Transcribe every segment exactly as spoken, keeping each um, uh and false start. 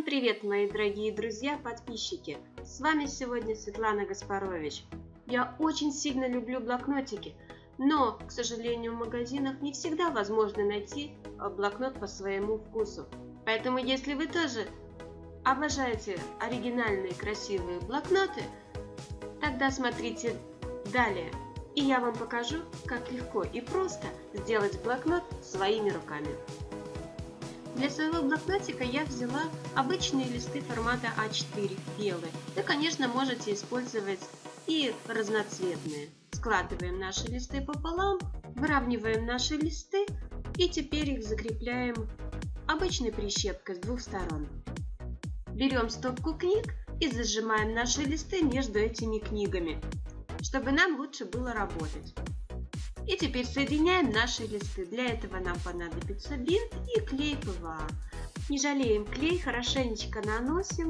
привет, мои дорогие друзья, подписчики! С вами сегодня Светлана Гаспарович. Я очень сильно люблю блокнотики, но, к сожалению, в магазинах не всегда возможно найти блокнот по своему вкусу. Поэтому, если вы тоже обожаете оригинальные красивые блокноты, тогда смотрите далее, и я вам покажу, как легко и просто сделать блокнот своими руками. Для своего блокнотика я взяла обычные листы формата а четыре, белые. Вы, конечно, можете использовать и разноцветные. Складываем наши листы пополам, выравниваем наши листы и теперь их закрепляем обычной прищепкой с двух сторон. Берем стопку книг и зажимаем наши листы между этими книгами, чтобы нам лучше было работать. И теперь соединяем наши листы. Для этого нам понадобится бинт и клей пэ вэ а. Не жалеем клей, хорошенечко наносим.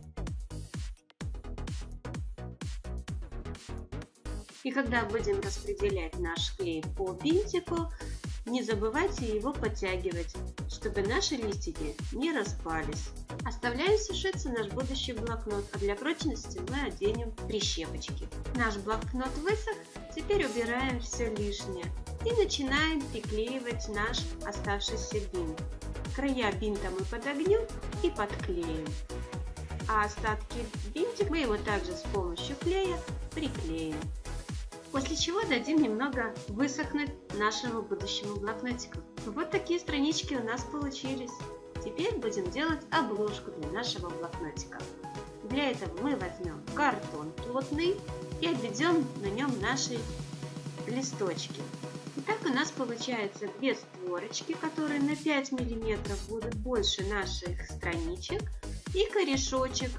И когда будем распределять наш клей по бинтику, не забывайте его подтягивать, чтобы наши листики не распались. Оставляем сушиться наш будущий блокнот, а для прочности мы оденем прищепочки. Наш блокнот высох, теперь убираем все лишнее и начинаем приклеивать наш оставшийся бинт. Края бинта мы подогнем и подклеим, а остатки бинтика мы его также с помощью клея приклеим. После чего дадим немного высохнуть нашему будущему блокнотику. Вот такие странички у нас получились. Теперь будем делать обложку для нашего блокнотика. Для этого мы возьмем картон плотный и обведем на нем наши листочки. Итак, у нас получается две створочки, которые на пять миллиметров будут больше наших страничек, и корешочек.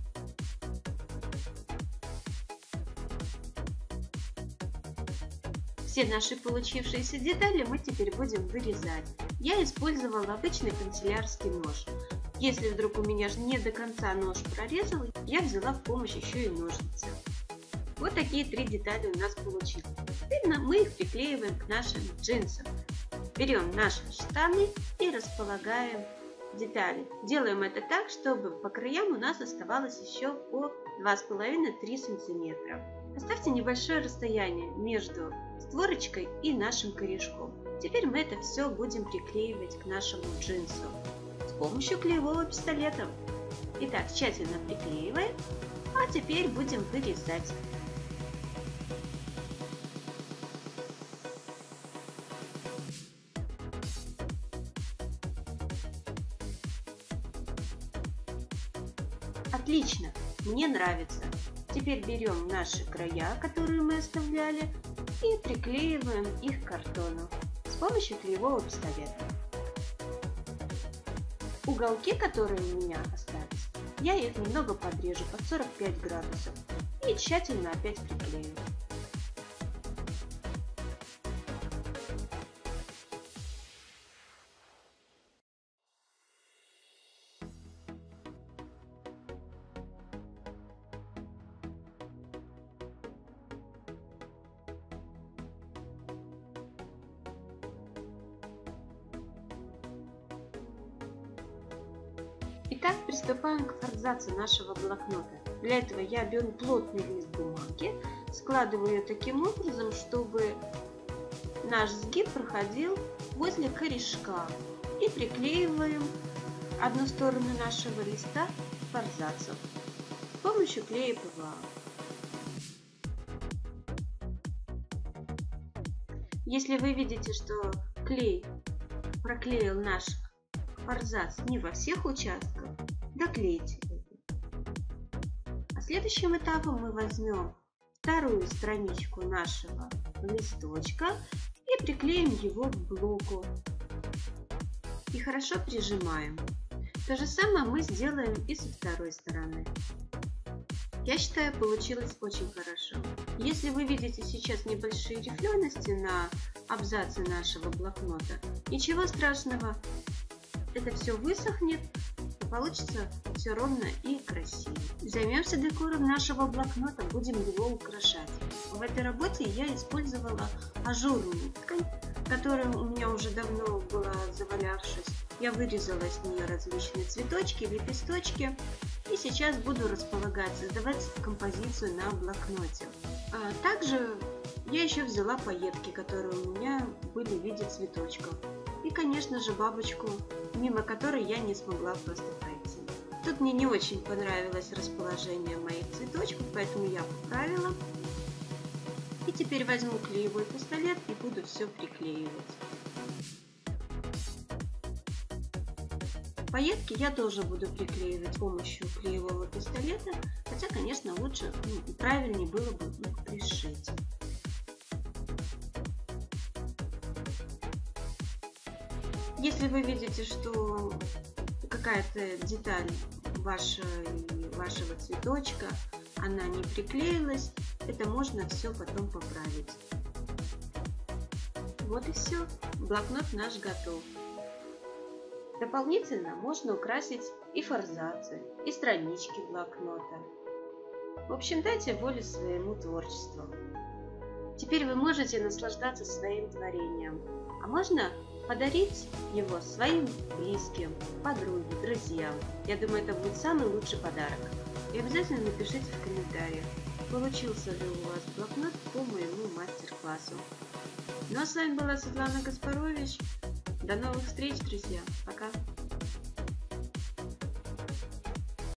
Все наши получившиеся детали мы теперь будем вырезать. Я использовала обычный канцелярский нож. Если вдруг у меня не до конца нож прорезал, я взяла в помощь еще и ножницы. Вот такие три детали у нас получились. Теперь мы их приклеиваем к нашим джинсам. Берем наши штаны и располагаем детали. Делаем это так, чтобы по краям у нас оставалось еще по два с половиной — три сантиметра. Оставьте небольшое расстояние между створочкой и нашим корешком. Теперь мы это все будем приклеивать к нашему джинсу с помощью клеевого пистолета. Итак, тщательно приклеиваем, а теперь будем вырезать. Отлично, мне нравится. Теперь берем наши края, которые мы оставляли, и приклеиваем их к картону с помощью клеевого пистолета. Уголки, которые у меня остались, я их немного подрежу под сорок пять градусов и тщательно опять приклею. Итак, приступаем к форзацию нашего блокнота. Для этого я беру плотный лист бумаги, складываю ее таким образом, чтобы наш сгиб проходил возле корешка, и приклеиваем одну сторону нашего листа к форзацию с помощью клея пэ вэ а. Если вы видите, что клей проклеил наш форзац не во всех участках, доклейте это. А следующим этапом мы возьмем вторую страничку нашего листочка и приклеим его к блоку. И хорошо прижимаем. То же самое мы сделаем и со второй стороны. Я считаю, получилось очень хорошо. Если вы видите сейчас небольшие рифлености на абзаце нашего блокнота, ничего страшного. Это все высохнет, и получится все ровно и красиво. Займемся декором нашего блокнота, будем его украшать. В этой работе я использовала ажурную ткань, которая у меня уже давно была завалявшись. Я вырезала с нее различные цветочки, лепесточки. И сейчас буду располагать, создавать композицию на блокноте. А также я еще взяла пайетки, которые у меня были в виде цветочков. И, конечно же, бабочку, мимо которой я не смогла просто пройти. Тут мне не очень понравилось расположение моих цветочков, поэтому я поправила. И теперь возьму клеевой пистолет и буду все приклеивать. Пайетки я тоже буду приклеивать с помощью клеевого пистолета, хотя, конечно, лучше, ну, правильнее было бы их пришить. Если вы видите, что какая-то деталь вашей, вашего цветочка, она не приклеилась, это можно все потом поправить. Вот и все, блокнот наш готов. Дополнительно можно украсить и форзацы, и странички блокнота. В общем, дайте волю своему творчеству. Теперь вы можете наслаждаться своим творением, а можно подарить его своим близким, подруге, друзьям. Я думаю, это будет самый лучший подарок. И обязательно напишите в комментариях, получился ли у вас блокнот по моему мастер-классу. Ну а с вами была Светлана Гаспарович. До новых встреч, друзья. Пока.